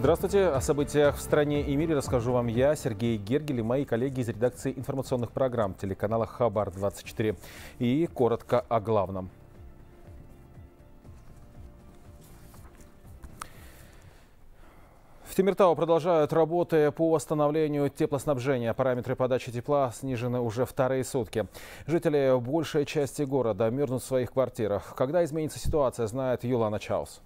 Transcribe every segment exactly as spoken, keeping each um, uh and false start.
Здравствуйте. О событиях в стране и мире расскажу вам я, Сергей Гергель, и мои коллеги из редакции информационных программ телеканала Хабар двадцать четыре. И коротко о главном. В Темиртау продолжают работы по восстановлению теплоснабжения. Параметры подачи тепла снижены уже вторые сутки. Жители большей части города мерзнут в своих квартирах. Когда изменится ситуация, знает Юлана Чаус.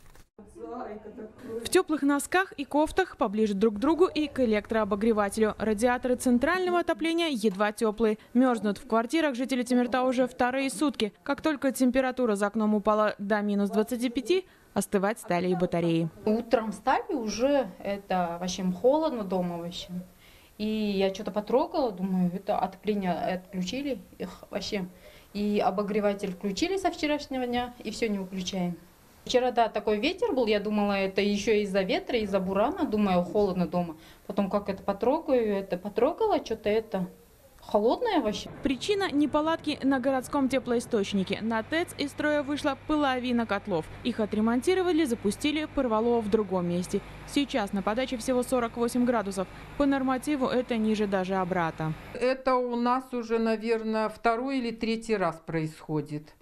В теплых носках и кофтах, поближе друг к другу и к электрообогревателю. Радиаторы центрального отопления едва теплые. Мерзнут в квартирах жители Темиртау уже вторые сутки. Как только температура за окном упала до минус двадцати пяти, остывать стали и батареи. Утром встали, уже это вообще холодно дома вообще. И я что-то потрогала, думаю, это отопление отключили их вообще. И обогреватель включили со вчерашнего дня, и все не выключаем. Вчера, да, такой ветер был, я думала, это еще из-за ветра, из-за бурана, думаю, холодно дома. Потом как это потрогаю, это потрогала, что-то это холодное вообще. Причина – неполадки на городском теплоисточнике. На ТЭЦ из строя вышла половина котлов. Их отремонтировали, запустили, порвало в другом месте. Сейчас на подаче всего сорок восемь градусов. По нормативу это ниже даже обрата. Это у нас уже, наверное, второй или третий раз происходит.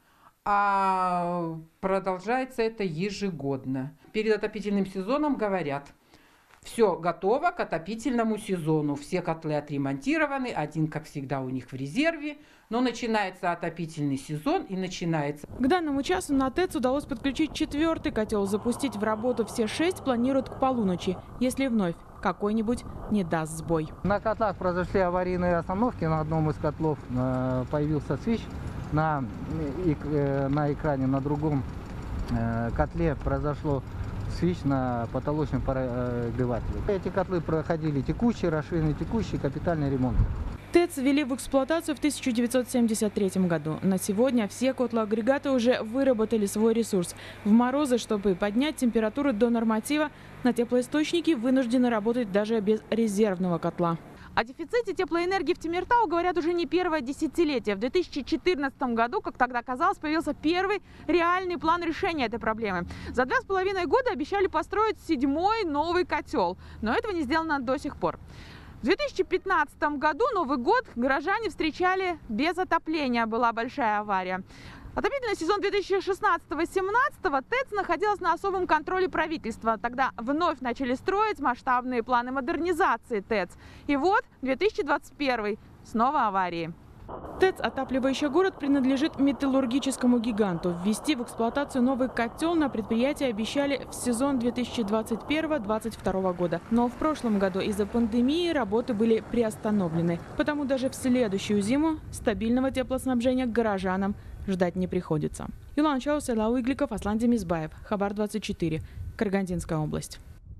А продолжается это ежегодно. Перед отопительным сезоном говорят: все готово к отопительному сезону. Все котлы отремонтированы, один, как всегда, у них в резерве. Но начинается отопительный сезон и начинается. К данному часу на ТЭЦ удалось подключить четвертый котел. Запустить в работу все шесть планируют к полуночи, если вновь какой-нибудь не даст сбой. На котлах произошли аварийные остановки. На одном из котлов появился свич. На, на экране, на другом котле произошло свич на потолочном прогревателе. Эти котлы проходили текущий, расширенный текущий, капитальный ремонт. ТЭЦ ввели в эксплуатацию в тысяча девятьсот семьдесят третьем году. На сегодня все котлоагрегаты уже выработали свой ресурс. В морозы, чтобы поднять температуру до норматива, на теплоисточники вынуждены работать даже без резервного котла. О дефиците теплоэнергии в Темиртау говорят уже не первое десятилетие. В две тысячи четырнадцатом году, как тогда казалось, появился первый реальный план решения этой проблемы. За два с половиной года обещали построить седьмой новый котел, но этого не сделано до сих пор. В две тысячи пятнадцатом году Новый год горожане встречали без отопления, была большая авария. Отопительный сезон две тысячи шестнадцатого — семнадцатого ТЭЦ находилась на особом контроле правительства. Тогда вновь начали строить масштабные планы модернизации ТЭЦ. И вот две тысячи двадцать первый. Снова аварии. ТЭЦ, отапливающий город, принадлежит металлургическому гиганту. Ввести в эксплуатацию новый котел на предприятие обещали в сезон две тысячи двадцать первого — две тысячи двадцать второго года. Но в прошлом году из-за пандемии работы были приостановлены. Потому даже в следующую зиму стабильного теплоснабжения к горожанам ждать не приходится. Юлана Чаус, Элау Игликов, Аслан Демизбаев. Хабар двадцать четыре. Карагандинская область.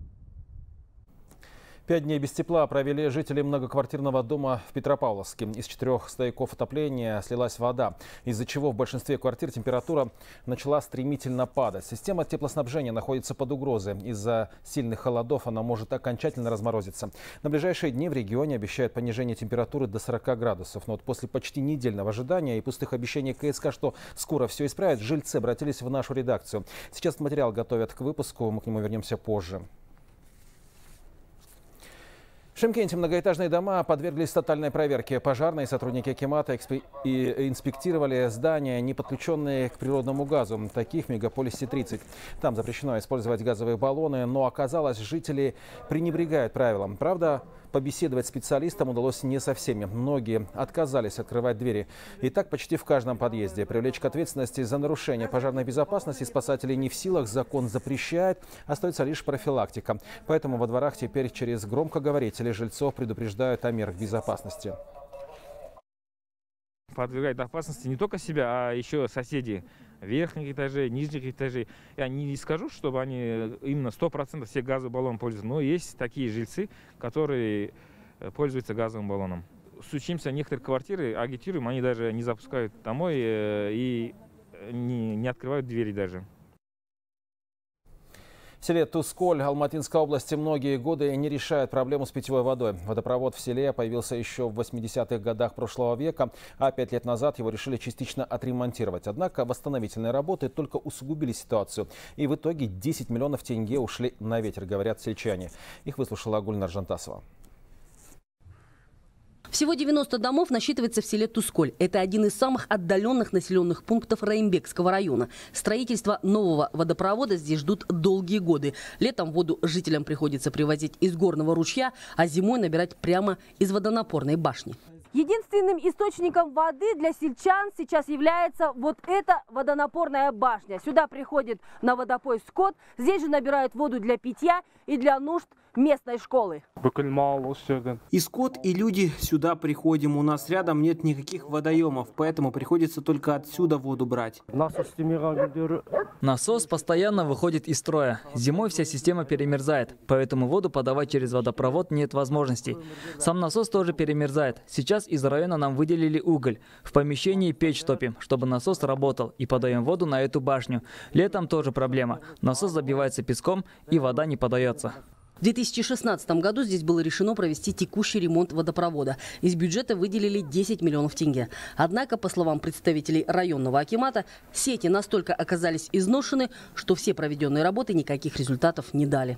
Пять дней без тепла провели жители многоквартирного дома в Петропавловске. Из четырех стояков отопления слилась вода, из-за чего в большинстве квартир температура начала стремительно падать. Система теплоснабжения находится под угрозой. Из-за сильных холодов она может окончательно разморозиться. На ближайшие дни в регионе обещают понижение температуры до сорока градусов. Но вот после почти недельного ожидания и пустых обещаний КСК, что скоро все исправят, жильцы обратились в нашу редакцию. Сейчас материал готовят к выпуску, мы к нему вернемся позже. В Шымкенте многоэтажные дома подверглись тотальной проверке. Пожарные сотрудники акимата и инспектировали здания, не подключенные к природному газу. Таких в мегаполисе тридцать. Там запрещено использовать газовые баллоны, но оказалось, жители пренебрегают правилам. Правда, побеседовать с специалистом удалось не со всеми. Многие отказались открывать двери. И так почти в каждом подъезде. Привлечь к ответственности за нарушение пожарной безопасности спасателей не в силах. Закон запрещает. Остается лишь профилактика. Поэтому во дворах теперь через громкоговорители жильцов предупреждают о мерах безопасности. Подвергает опасности не только себя, а еще соседей верхних этажей, нижних этажей. Я не скажу, чтобы они именно сто процентов все газовым баллоном пользуются, но есть такие жильцы, которые пользуются газовым баллоном. Стучимся в некоторые квартиры, агитируем, они даже не запускают домой и не, не открывают двери даже. В селе Тусколь Алматинской области многие годы не решают проблему с питьевой водой. Водопровод в селе появился еще в восьмидесятых годах прошлого века, а пять лет назад его решили частично отремонтировать. Однако восстановительные работы только усугубили ситуацию. И в итоге десять миллионов тенге ушли на ветер, говорят сельчане. Их выслушала Гульнар Жантасова. Всего девяносто домов насчитывается в селе Тусколь. Это один из самых отдаленных населенных пунктов Раимбекского района. Строительство нового водопровода здесь ждут долгие годы. Летом воду жителям приходится привозить из горного ручья, а зимой набирать прямо из водонапорной башни. Единственным источником воды для сельчан сейчас является вот эта водонапорная башня. Сюда приходит на водопой скот, здесь же набирают воду для питья и для нужд местной школы. И скот, и люди сюда приходим. У нас рядом нет никаких водоемов, поэтому приходится только отсюда воду брать. Насос постоянно выходит из строя. Зимой вся система перемерзает, поэтому воду подавать через водопровод нет возможности. Сам насос тоже перемерзает. Сейчас из района нам выделили уголь. В помещении печь топим, чтобы насос работал, и подаем воду на эту башню. Летом тоже проблема. Насос забивается песком, и вода не подается. В две тысячи шестнадцатом году здесь было решено провести текущий ремонт водопровода. Из бюджета выделили десять миллионов тенге. Однако, по словам представителей районного акимата, сети настолько оказались изношены, что все проведенные работы никаких результатов не дали.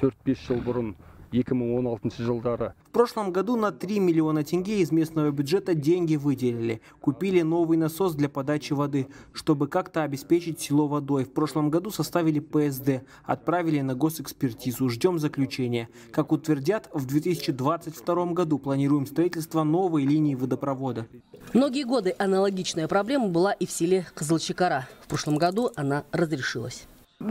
В прошлом году на три миллиона тенге из местного бюджета деньги выделили. Купили новый насос для подачи воды, чтобы как-то обеспечить село водой. В прошлом году составили пэ эс дэ, отправили на госэкспертизу. Ждем заключения. Как утвердят, в две тысячи двадцать втором году планируем строительство новой линии водопровода. Многие годы аналогичная проблема была и в селе Кызылчакара. В прошлом году она разрешилась.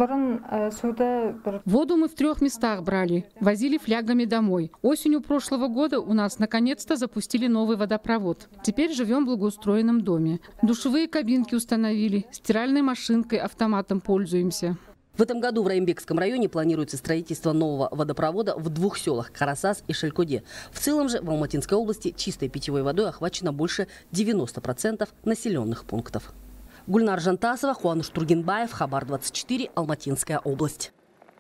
Воду мы в трех местах брали, возили флягами домой. Осенью прошлого года у нас наконец-то запустили новый водопровод. Теперь живем в благоустроенном доме. Душевые кабинки установили, стиральной машинкой, автоматом пользуемся. В этом году в Раимбекском районе планируется строительство нового водопровода в двух селах – Карасас и Шелькоде. В целом же в Алматинской области чистой питьевой водой охвачено больше девяноста процентов населенных пунктов. Гульнар Жантасова, Хуануш Тургенбаев, Хабар двадцать четыре, Алматинская область.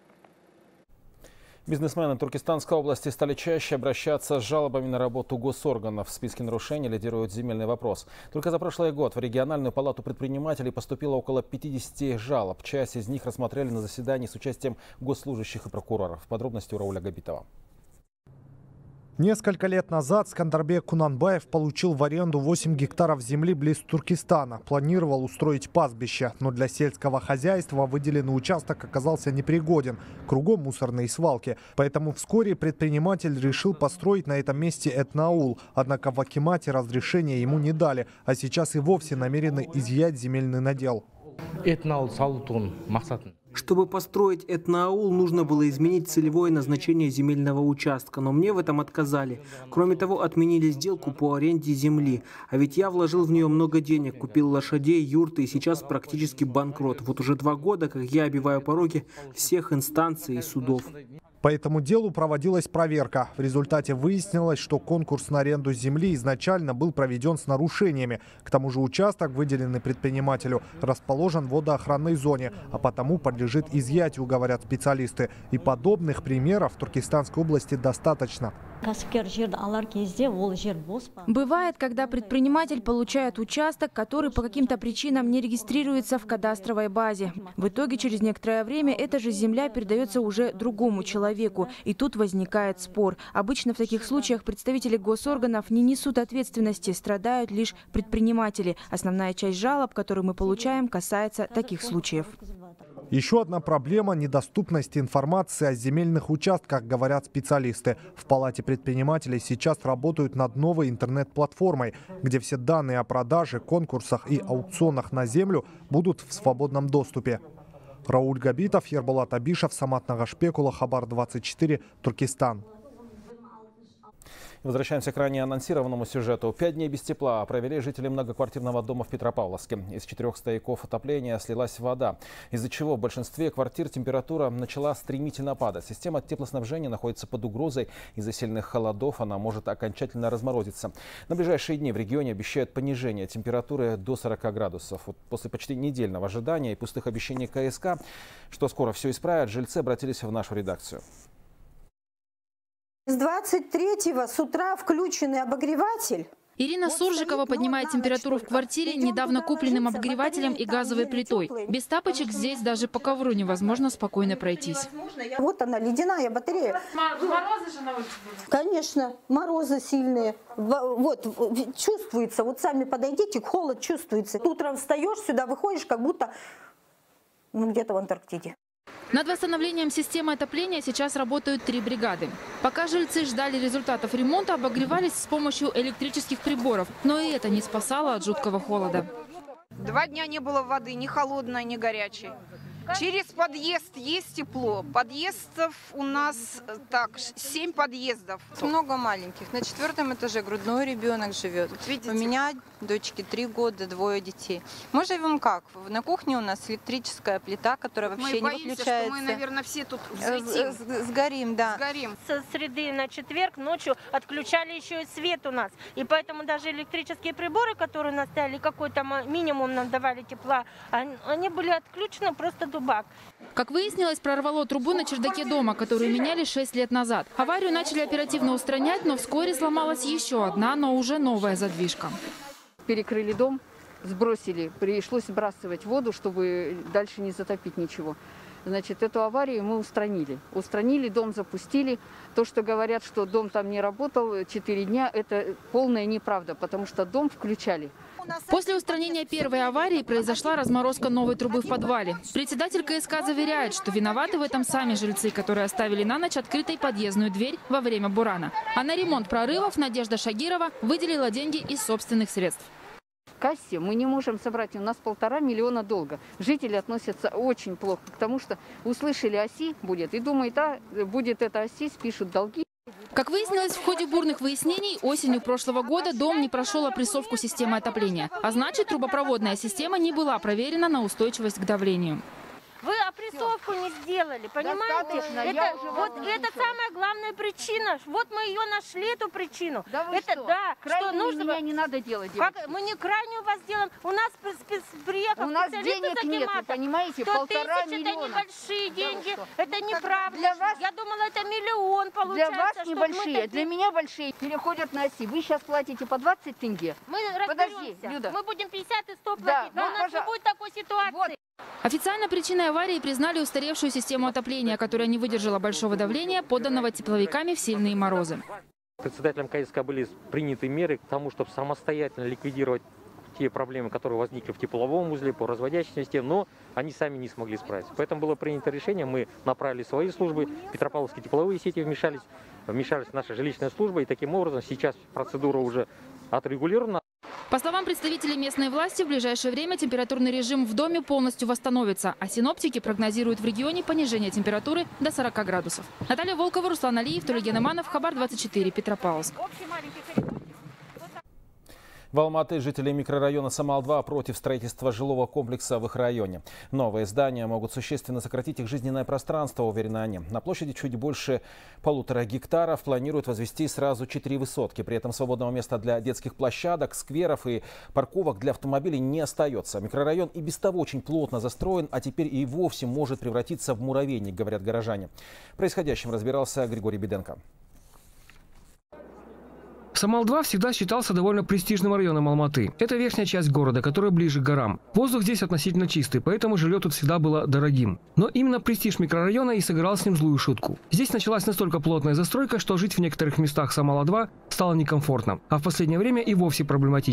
Бизнесмены Туркестанской области стали чаще обращаться с жалобами на работу госорганов. В списке нарушений лидирует земельный вопрос. Только за прошлый год в региональную палату предпринимателей поступило около пятидесяти жалоб. Часть из них рассмотрели на заседании с участием госслужащих и прокуроров. Подробности у Рауля Габитова. Несколько лет назад Скандарбек Кунанбаев получил в аренду восемь гектаров земли близ Туркестана. Планировал устроить пастбище, но для сельского хозяйства выделенный участок оказался непригоден. Кругом мусорные свалки. Поэтому вскоре предприниматель решил построить на этом месте этноаул. Однако в акимате разрешения ему не дали, а сейчас и вовсе намерены изъять земельный надел. Чтобы построить этноаул, нужно было изменить целевое назначение земельного участка, но мне в этом отказали. Кроме того, отменили сделку по аренде земли. А ведь я вложил в нее много денег, купил лошадей, юрты и сейчас практически банкрот. Вот уже два года, как я обиваю пороги всех инстанций и судов. По этому делу проводилась проверка. В результате выяснилось, что конкурс на аренду земли изначально был проведен с нарушениями. К тому же участок, выделенный предпринимателю, расположен в водоохранной зоне, а потому подлежит изъятию, говорят специалисты. И подобных примеров в Туркестанской области достаточно. Бывает, когда предприниматель получает участок, который по каким-то причинам не регистрируется в кадастровой базе. В итоге через некоторое время эта же земля передается уже другому человеку. И тут возникает спор. Обычно в таких случаях представители госорганов не несут ответственности, страдают лишь предприниматели. Основная часть жалоб, которые мы получаем, касается таких случаев. Еще одна проблема – недоступность информации о земельных участках, говорят специалисты. В палате предпринимателей сейчас работают над новой интернет-платформой, где все данные о продаже, конкурсах и аукционах на землю будут в свободном доступе. Рауль Габитов, Ерболат Абишев, Самат Нагашпекула, Хабар двадцать четыре, Туркестан. Возвращаемся к ранее анонсированному сюжету. Пять дней без тепла провели жители многоквартирного дома в Петропавловске. Из четырех стояков отопления слилась вода, из-за чего в большинстве квартир температура начала стремительно падать. Система теплоснабжения находится под угрозой. Из-за сильных холодов она может окончательно разморозиться. На ближайшие дни в регионе обещают понижение температуры до сорока градусов. Вот после почти недельного ожидания и пустых обещаний КСК, что скоро все исправят, жильцы обратились в нашу редакцию. С двадцать третьего с утра включенный обогреватель. Ирина вот Суржикова поднимает температуру в квартире недавно купленным обогревателем и газовой плитой. Без тапочек здесь даже по ковру невозможно спокойно пройтись. Вот она, ледяная батарея. Морозы же на улице? Конечно, морозы сильные. Вот, чувствуется, вот сами подойдите, холод чувствуется. Утром встаешь, сюда выходишь, как будто ну, где-то в Антарктиде. Над восстановлением системы отопления сейчас работают три бригады. Пока жильцы ждали результатов ремонта, обогревались с помощью электрических приборов. Но и это не спасало от жуткого холода. Два дня не было воды, ни холодной, ни горячей. Через подъезд есть тепло. Подъездов у нас так, семь подъездов. Много маленьких. На четвертом этаже грудной ребенок живет. Видите? У меня дочке три года, двое детей. Мы живем как? На кухне у нас электрическая плита, которая вообще мы не боимся, выключается. Что мы, наверное, все тут взлетим. Сгорим, да. Сгорим. С среды на четверг ночью отключали еще и свет у нас. И поэтому даже электрические приборы, которые у нас стояли, какой-то минимум нам давали тепла, они были отключены просто до бак. Как выяснилось, прорвало трубу на чердаке дома, которую меняли шесть лет назад. Аварию начали оперативно устранять, но вскоре сломалась еще одна, но уже новая задвижка. Перекрыли дом, сбросили, пришлось сбрасывать воду, чтобы дальше не затопить ничего. Значит, эту аварию мы устранили. Устранили, дом запустили. То, что говорят, что дом там не работал четыре дня, это полная неправда, потому что дом включали. После устранения первой аварии произошла разморозка новой трубы в подвале. Председатель КСК заверяет, что виноваты в этом сами жильцы, которые оставили на ночь открытой подъездную дверь во время бурана. А на ремонт прорывов Надежда Шагирова выделила деньги из собственных средств. В кассе мы не можем собрать, у нас полтора миллиона долга. Жители относятся очень плохо к тому, что услышали ОСИ будет и думают, а будет это ОСИ, спишут долги. Как выяснилось, в ходе бурных выяснений осенью прошлого года дом не прошел опрессовку системы отопления. А значит, трубопроводная система не была проверена на устойчивость к давлению. Вы опрессовку не сделали, понимаете? Это, вот это самая главная причина. Вот мы ее нашли, эту причину. Да вы это что? да, Крайнюю что нужно. Меня не надо делать. Как, мы не крайнюю вас делаем. У нас приехал У нас денег нет, вы понимаете, полтора миллиона. Это небольшие деньги, да это неправда. Для вас, я думала, это миллион получается. Для вас небольшие, для меня большие. Переходят на оси. Вы сейчас платите по двадцать тенге. Мы Подожди, разберемся. Люда. Мы будем пятьдесят и сто Да, платить, но ну, у нас пожалуйста. не будет такой ситуации. Вот. Официально причиной аварии признали устаревшую систему отопления, которая не выдержала большого давления, подданного тепловиками в сильные морозы. Председателем КСК были приняты меры к тому, чтобы самостоятельно ликвидировать те проблемы, которые возникли в тепловом узле, по разводящей системе, но они сами не смогли справиться. Поэтому было принято решение, мы направили свои службы, Петропавловские тепловые сети вмешались, вмешались наша жилищная служба, и таким образом сейчас процедура уже отрегулирована. По словам представителей местной власти, в ближайшее время температурный режим в доме полностью восстановится, а синоптики прогнозируют в регионе понижение температуры до сорока градусов. Наталья Волкова, Руслан Алиев, Тулеген Иманов, Хабар двадцать четыре, Петропавловск. В Алматы жители микрорайона Самал-два против строительства жилого комплекса в их районе. Новые здания могут существенно сократить их жизненное пространство, уверены они. На площади чуть больше полутора гектаров планируют возвести сразу четыре высотки. При этом свободного места для детских площадок, скверов и парковок для автомобилей не остается. Микрорайон и без того очень плотно застроен, а теперь и вовсе может превратиться в муравейник, говорят горожане. Происходящим разбирался Григорий Беденко. Самал-два всегда считался довольно престижным районом Алматы. Это верхняя часть города, которая ближе к горам. Воздух здесь относительно чистый, поэтому жилье тут всегда было дорогим. Но именно престиж микрорайона и сыграл с ним злую шутку. Здесь началась настолько плотная застройка, что жить в некоторых местах Самала-два стало некомфортно, а в последнее время и вовсе проблематично.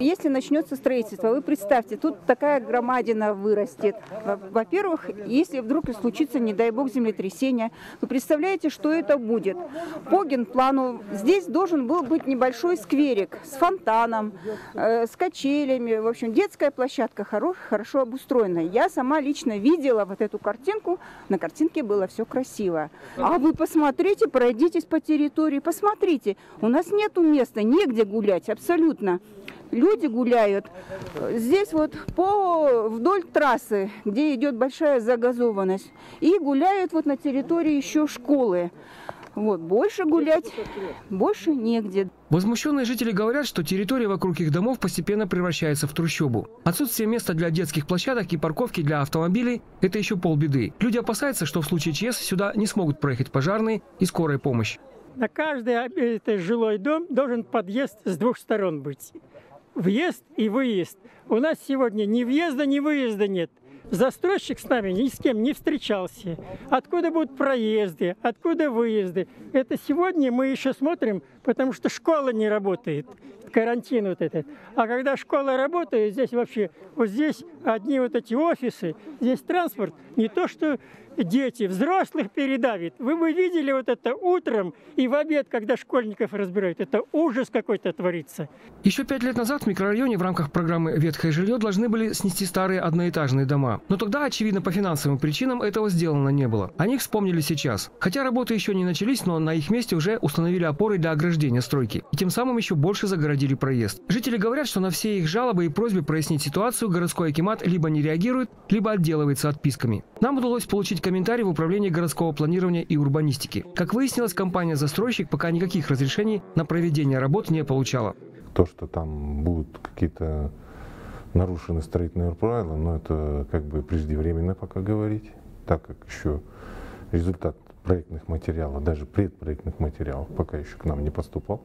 Если начнется строительство, вы представьте, тут такая громадина вырастет. Во-первых, если вдруг случится, не дай бог, землетрясение, вы представляете, что это будет? По генплану здесь должен был быть небольшой скверик с фонтаном, э, с качелями. В общем, детская площадка хорош, хорошо обустроенная. Я сама лично видела вот эту картинку. На картинке было все красиво. А вы посмотрите, пройдитесь по территории, посмотрите. У нас нету места, негде гулять абсолютно. Люди гуляют здесь вот по вдоль трассы, где идет большая загазованность, и гуляют вот на территории еще школы. Вот, больше гулять, больше негде. Возмущенные жители говорят, что территория вокруг их домов постепенно превращается в трущобу. Отсутствие места для детских площадок и парковки для автомобилей – это еще полбеды. Люди опасаются, что в случае ЧС сюда не смогут проехать пожарные и скорая помощь. На каждый это жилой дом должен подъезд с двух сторон быть. Въезд и выезд. У нас сегодня ни въезда, ни выезда нет. Застройщик с нами ни с кем не встречался. Откуда будут проезды, откуда выезды? Это сегодня мы еще смотрим, потому что школа не работает. Карантин вот этот. А когда школа работает, здесь вообще, вот здесь одни вот эти офисы, здесь транспорт, не то что дети, взрослых передавит. Вы бы видели вот это утром и в обед, когда школьников разбирают. Это ужас какой-то творится. Еще пять лет назад в микрорайоне в рамках программы «Ветхое жилье» должны были снести старые одноэтажные дома. Но тогда, очевидно, по финансовым причинам этого сделано не было. О них вспомнили сейчас. Хотя работы еще не начались, но на их месте уже установили опоры для ограждения стройки. И тем самым еще больше загородили проезд. Жители говорят, что на все их жалобы и просьбы прояснить ситуацию городской акимат либо не реагирует, либо отделывается отписками. Нам удалось получить комментарий в управлении городского планирования и урбанистики. Как выяснилось, компания-застройщик пока никаких разрешений на проведение работ не получала. То, что там будут какие-то нарушены строительные правила, но это как бы преждевременно пока говорить, так как еще результат проектных материалов, даже предпроектных материалов пока еще к нам не поступал.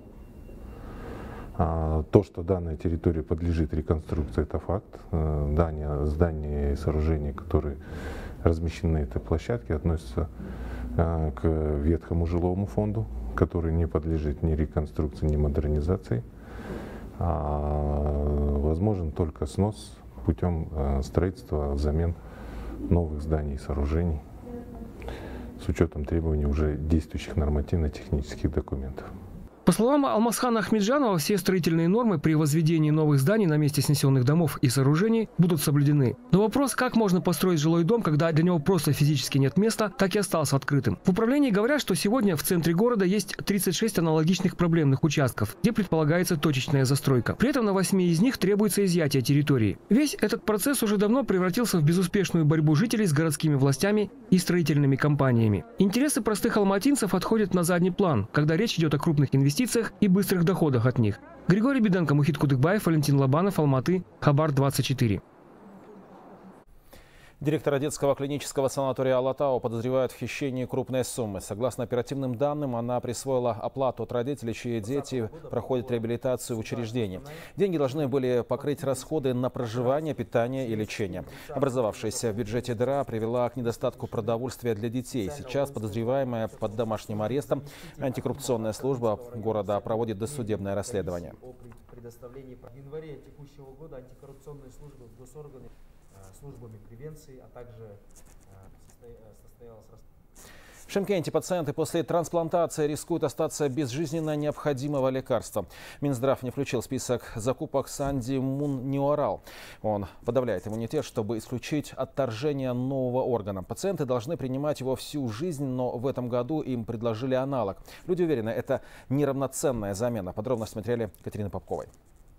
А то, что данная территория подлежит реконструкции, это факт. Здания, здания и сооружения, которые размещены на этой площадке, относятся к ветхому жилому фонду, который не подлежит ни реконструкции, ни модернизации. А возможен только снос путем строительства взамен новых зданий и сооружений с учетом требований уже действующих нормативно-технических документов. По словам Алмазхана Ахмеджанова, все строительные нормы при возведении новых зданий на месте снесенных домов и сооружений будут соблюдены. Но вопрос, как можно построить жилой дом, когда для него просто физически нет места, так и остался открытым. В управлении говорят, что сегодня в центре города есть тридцать шесть аналогичных проблемных участков, где предполагается точечная застройка. При этом на восьми из них требуется изъятие территории. Весь этот процесс уже давно превратился в безуспешную борьбу жителей с городскими властями и строительными компаниями. Интересы простых алматинцев отходят на задний план, когда речь идет о крупных инвестициях и быстрых доходах от них. Григорий Беденко, Мухит Кудыкбаев, Валентин Лобанов, Алматы, Хабар двадцать четыре. Директора детского клинического санатория Алатау подозревают в хищении крупной суммы. Согласно оперативным данным, она присвоила оплату от родителей, чьи дети проходят реабилитацию в учреждении. Деньги должны были покрыть расходы на проживание, питание и лечение. Образовавшаяся в бюджете дыра привела к недостатку продовольствия для детей. Сейчас подозреваемая под домашним арестом. Антикоррупционная служба города проводит досудебное расследование. В январе текущего года антикоррупционные службы в госорганы службами превенции, а также состоялось... В Шымкенте пациенты после трансплантации рискуют остаться без жизненно необходимого лекарства. Минздрав не включил в список закупок Сандимун-Ниорал. Он подавляет иммунитет, чтобы исключить отторжение нового органа. Пациенты должны принимать его всю жизнь, но в этом году им предложили аналог. Люди уверены, это неравноценная замена. Подробности в материале Катерины Попковой.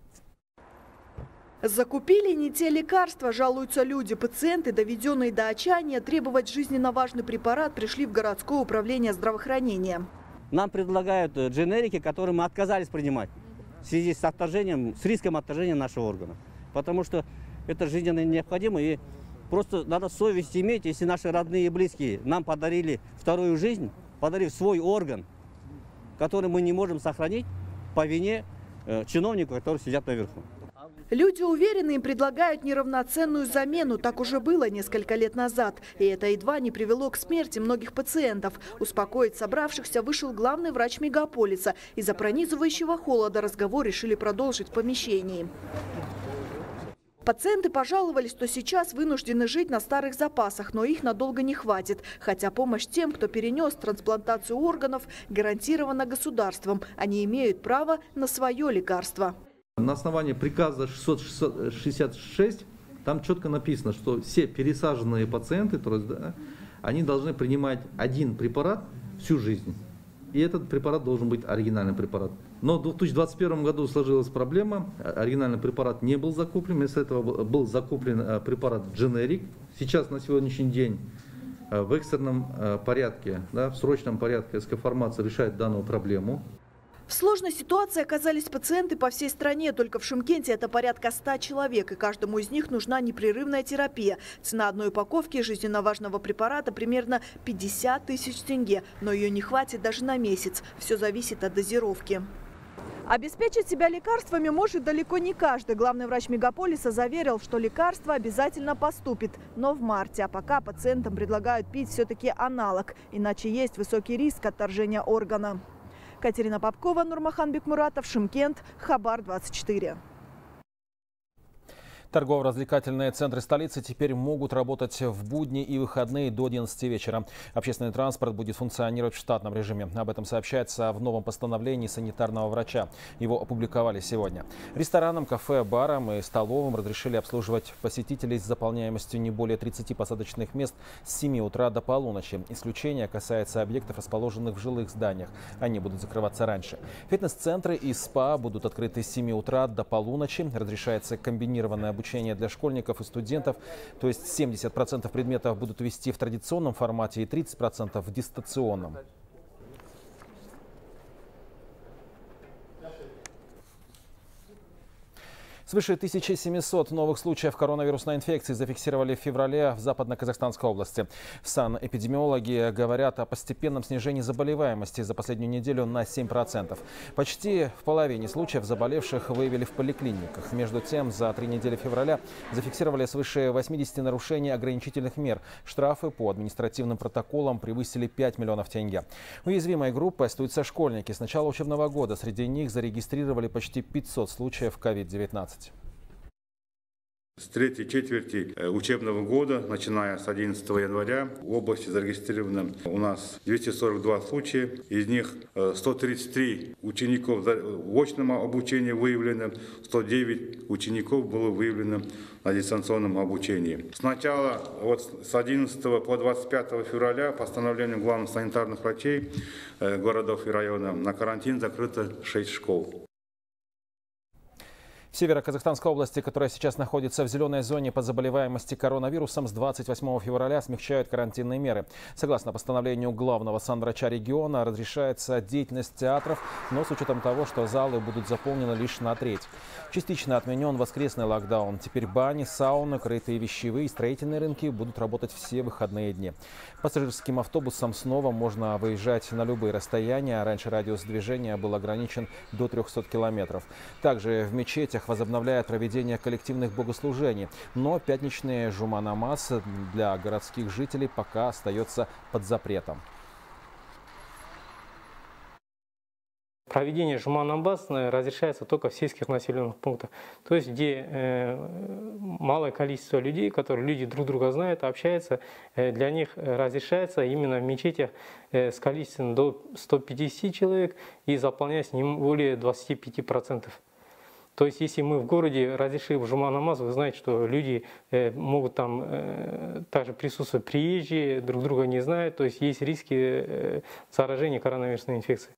Закупили не те лекарства, жалуются люди. Пациенты, доведенные до отчаяния, требовать жизненно важный препарат, пришли в городское управление здравоохранения. Нам предлагают дженерики, которые мы отказались принимать в связи с отторжением, с риском отторжения нашего органа. Потому что это жизненно необходимо, и просто надо совесть иметь, если наши родные и близкие нам подарили вторую жизнь, подарив свой орган, который мы не можем сохранить по вине чиновников, которые сидят наверху. Люди уверены, им предлагают неравноценную замену. Так уже было несколько лет назад. И это едва не привело к смерти многих пациентов. Успокоить собравшихся вышел главный врач мегаполиса. Из-за пронизывающего холода разговор решили продолжить в помещении. Пациенты пожаловались, что сейчас вынуждены жить на старых запасах, но их надолго не хватит. Хотя помощь тем, кто перенес трансплантацию органов, гарантирована государством. Они имеют право на свое лекарство. На основании приказа шестьсот шестьдесят шесть там четко написано, что все пересаженные пациенты, то есть, да, они должны принимать один препарат всю жизнь. И этот препарат должен быть оригинальный препарат. Но в две тысячи двадцать первом году сложилась проблема, оригинальный препарат не был закуплен, вместо этого был закуплен препарат Generic. Сейчас на сегодняшний день в экстренном порядке, да, в срочном порядке СК-фармация решает данную проблему. В сложной ситуации оказались пациенты по всей стране. Только в Шымкенте это порядка ста человек, и каждому из них нужна непрерывная терапия. Цена одной упаковки жизненно важного препарата примерно пятьдесят тысяч тенге, но ее не хватит даже на месяц. Все зависит от дозировки. Обеспечить себя лекарствами может далеко не каждый. Главный врач мегаполиса заверил, что лекарство обязательно поступит, но в марте. А пока пациентам предлагают пить все-таки аналог, иначе есть высокий риск отторжения органа. Катерина Попкова, Нурмахан Бекмуратов, Шымкент, Хабар двадцать четыре. Торгово-развлекательные центры столицы теперь могут работать в будни и выходные до одиннадцати вечера. Общественный транспорт будет функционировать в штатном режиме. Об этом сообщается в новом постановлении санитарного врача. Его опубликовали сегодня. Ресторанам, кафе, барам и столовым разрешили обслуживать посетителей с заполняемостью не более тридцати посадочных мест с семи утра до полуночи. Исключение касается объектов, расположенных в жилых зданиях. Они будут закрываться раньше. Фитнес-центры и СПА будут открыты с семи утра до полуночи. Разрешается комбинированное обучение для школьников и студентов, то есть семьдесят процентов предметов будут вести в традиционном формате и тридцать процентов в дистанционном. Свыше тысячи семисот новых случаев коронавирусной инфекции зафиксировали в феврале в Западно-Казахстанской области. Санэпидемиологи говорят о постепенном снижении заболеваемости за последнюю неделю на семь процентов. Почти в половине случаев заболевших выявили в поликлиниках. Между тем, за три недели февраля зафиксировали свыше восьмидесяти нарушений ограничительных мер. Штрафы по административным протоколам превысили пять миллионов тенге. Уязвимой группой остаются школьники. С начала учебного года среди них зарегистрировали почти пятьсот случаев ковид девятнадцать. С третьей четверти учебного года, начиная с одиннадцатого января, в области зарегистрировано у нас двести сорок два случая. Из них сто тридцать три учеников в очном обучении выявлено, сто девять учеников было выявлено на дистанционном обучении. С начала, вот с одиннадцатого по двадцать пятое февраля, постановлением главных санитарных врачей городов и районов, на карантин закрыто шесть школ. В Северо-Казахстанской области, которая сейчас находится в зеленой зоне по заболеваемости коронавирусом, с двадцать восьмого февраля смягчают карантинные меры. Согласно постановлению главного санврача региона, разрешается деятельность театров, но с учетом того, что залы будут заполнены лишь на треть. Частично отменен воскресный локдаун. Теперь бани, сауны, крытые вещевые и строительные рынки будут работать все выходные дни. Пассажирским автобусам снова можно выезжать на любые расстояния. Раньше радиус движения был ограничен до трёхсот километров. Также в мечетях возобновляют проведение коллективных богослужений. Но пятничный жума-намаз для городских жителей пока остается под запретом. Проведение жума-намаз разрешается только в сельских населенных пунктах. То есть, где э, малое количество людей, которые люди друг друга знают, общаются, э, для них разрешается именно в мечетях э, с количеством до ста пятидесяти человек и заполняется не более двадцати пяти процентов. То есть, если мы в городе разрешим жума-намаз, вы знаете, что люди э, могут там э, также присутствовать приезжие, друг друга не знают, то есть есть риски э, заражения коронавирусной инфекцией.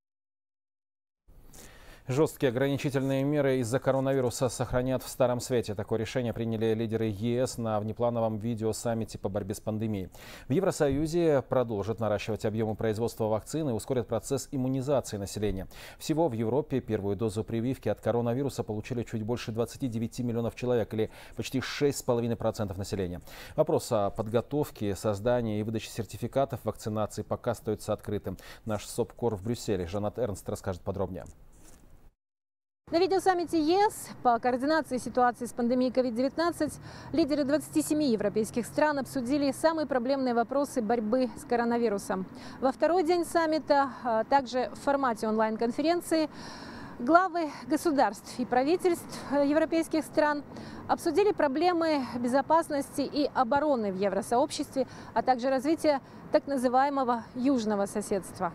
Жесткие ограничительные меры из-за коронавируса сохранят в Старом Свете. Такое решение приняли лидеры ЕС на внеплановом видеосаммите по борьбе с пандемией. В Евросоюзе продолжат наращивать объемы производства вакцин и ускорят процесс иммунизации населения. Всего в Европе первую дозу прививки от коронавируса получили чуть больше двадцати девяти миллионов человек, или почти шесть целых пять десятых процента населения. Вопрос о подготовке, создании и выдаче сертификатов вакцинации пока остается открытым. Наш СОПКОР в Брюсселе Жанат Эрнст расскажет подробнее. На видеосаммите ЕС по координации ситуации с пандемией ковид девятнадцать лидеры двадцати семи европейских стран обсудили самые проблемные вопросы борьбы с коронавирусом. Во второй день саммита, а также в формате онлайн-конференции, главы государств и правительств европейских стран обсудили проблемы безопасности и обороны в евросообществе, а также развитие так называемого южного соседства.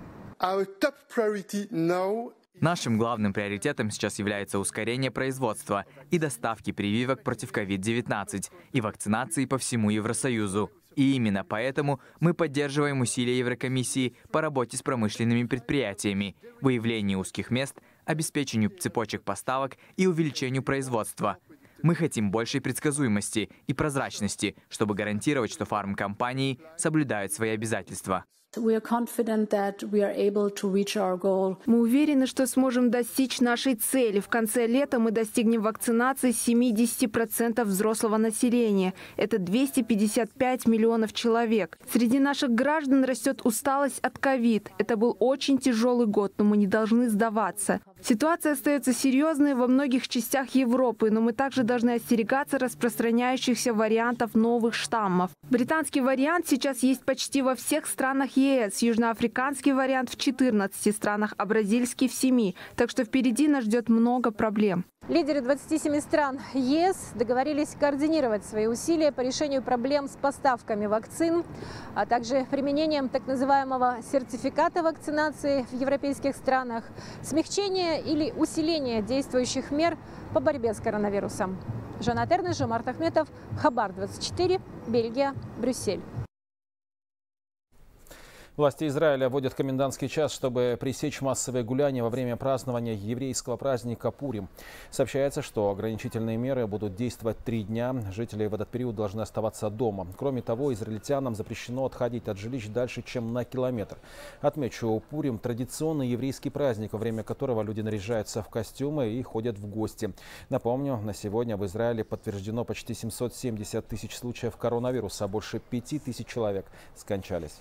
Нашим главным приоритетом сейчас является ускорение производства и доставки прививок против ковид девятнадцать и вакцинации по всему Евросоюзу. И именно поэтому мы поддерживаем усилия Еврокомиссии по работе с промышленными предприятиями, выявлению узких мест, обеспечению цепочек поставок и увеличению производства. Мы хотим большей предсказуемости и прозрачности, чтобы гарантировать, что фармкомпании соблюдают свои обязательства. Мы уверены, что сможем достичь нашей цели. В конце лета мы достигнем вакцинации семидесяти процентов взрослого населения. Это двести пятьдесят пять миллионов человек. Среди наших граждан растет усталость от ковид. Это был очень тяжелый год, но мы не должны сдаваться. Ситуация остается серьезной во многих частях Европы, но мы также должны остерегаться распространяющихся вариантов новых штаммов. Британский вариант сейчас есть почти во всех странах ЕС, южноафриканский вариант в четырнадцати странах, а бразильский в семи. Так что впереди нас ждет много проблем. Лидеры двадцати семи стран ЕС договорились координировать свои усилия по решению проблем с поставками вакцин, а также применением так называемого сертификата вакцинации в европейских странах, смягчение или усиление действующих мер по борьбе с коронавирусом. Жанна Тернеж, Март Ахметов, Хабар двадцать четыре, Бельгия, Брюссель. Власти Израиля вводят комендантский час, чтобы пресечь массовые гуляния во время празднования еврейского праздника Пурим. Сообщается, что ограничительные меры будут действовать три дня. Жители в этот период должны оставаться дома. Кроме того, израильтянам запрещено отходить от жилищ дальше, чем на километр. Отмечу, Пурим – традиционный еврейский праздник, во время которого люди наряжаются в костюмы и ходят в гости. Напомню, на сегодня в Израиле подтверждено почти семьсот семьдесят тысяч случаев коронавируса, а больше пяти тысяч человек скончались.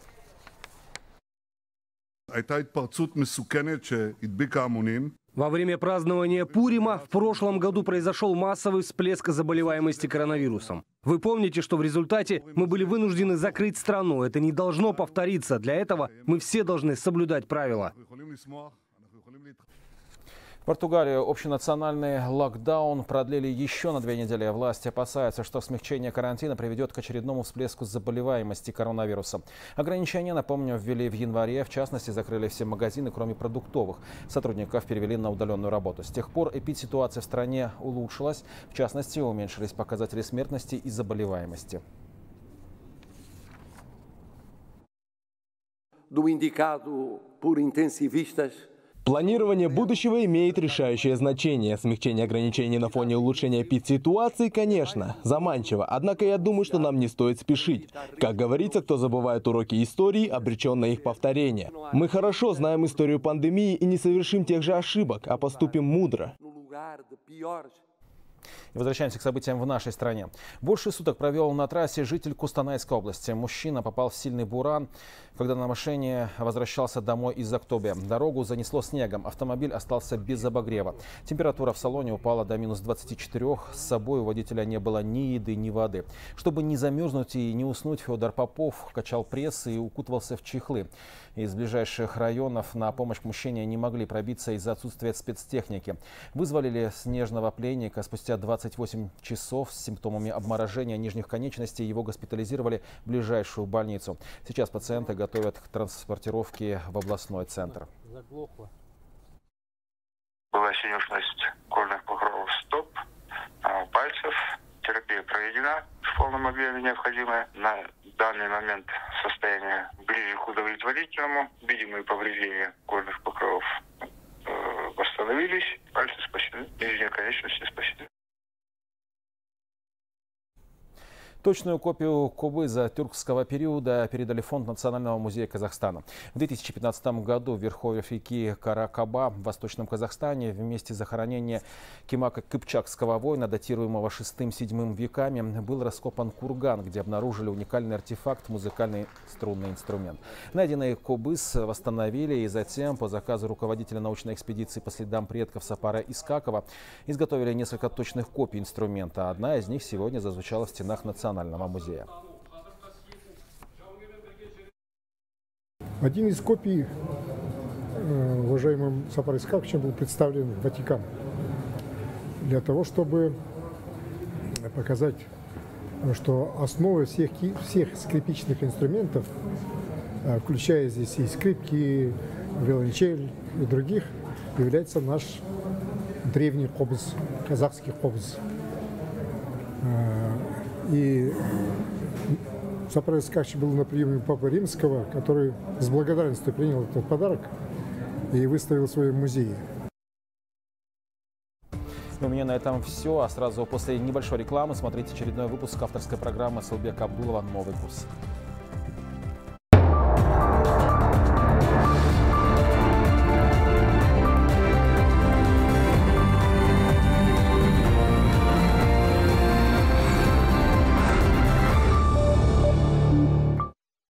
Во время празднования Пурима в прошлом году произошел массовый всплеск заболеваемости коронавирусом. Вы помните, что в результате мы были вынуждены закрыть страну. Это не должно повториться. Для этого мы все должны соблюдать правила. В Португалии общенациональный локдаун продлили еще на две недели. Власти опасаются, что смягчение карантина приведет к очередному всплеску заболеваемости коронавирусом. Ограничения, напомню, ввели в январе. В частности, закрыли все магазины, кроме продуктовых. Сотрудников перевели на удаленную работу. С тех пор эпидситуация в стране улучшилась. В частности, уменьшились показатели смертности и заболеваемости. Do indicado por intensivistas. Планирование будущего имеет решающее значение. Смягчение ограничений на фоне улучшения эпидситуации, конечно, заманчиво. Однако я думаю, что нам не стоит спешить. Как говорится, кто забывает уроки истории, обречен на их повторение. Мы хорошо знаем историю пандемии и не совершим тех же ошибок, а поступим мудро. И возвращаемся к событиям в нашей стране. Больше суток провел на трассе житель Кустанайской области. Мужчина попал в сильный буран, когда на машине возвращался домой из Актобе. Дорогу занесло снегом, автомобиль остался без обогрева. Температура в салоне упала до минус двадцати четырёх. С собой у водителя не было ни еды, ни воды. Чтобы не замерзнуть и не уснуть, Федор Попов качал пресс и укутывался в чехлы. Из ближайших районов на помощь мужчине не могли пробиться из-за отсутствия спецтехники. Вызволили снежного пленника спустя двадцать восемь часов с симптомами обморожения нижних конечностей. Его госпитализировали в ближайшую больницу. Сейчас пациента готовят к транспортировке в областной центр. Была синюшность кожных покровов стоп, пальцев. Терапия проведена в полном объеме необходимая. На данный момент состояние ближе к удовлетворительному. Видимые повреждения кожных покровов э, восстановились. Пальцы спасены, нижние конечности спасены. Точную копию кобыза тюркского периода передали в Фонд Национального музея Казахстана. В две тысячи пятнадцатом году в верховьях реки Каракаба в Восточном Казахстане в месте захоронения Кемака Кыпчакского воина, датируемого шестым-седьмым веками, был раскопан курган, где обнаружили уникальный артефакт – музыкальный струнный инструмент. Найденный кобыз восстановили и затем, по заказу руководителя научной экспедиции по следам предков Сапара Искакова, изготовили несколько точных копий инструмента. Одна из них сегодня зазвучала в стенах Национального музея. Один из копий э, уважаемым Сапар Искаковичем был представлен в Ватикан для того, чтобы показать, что основой всех, всех скрипичных инструментов, э, включая здесь и скрипки, виолончель и других, является наш древний кобыз, казахский кобыз. И Сапар Искакович был на приеме Папы Римского, который с благодарностью принял этот подарок и выставил в своем музее. У меня на этом все. А сразу после небольшой рекламы смотрите очередной выпуск авторской программы Сылбека Абдулова «Новый курс».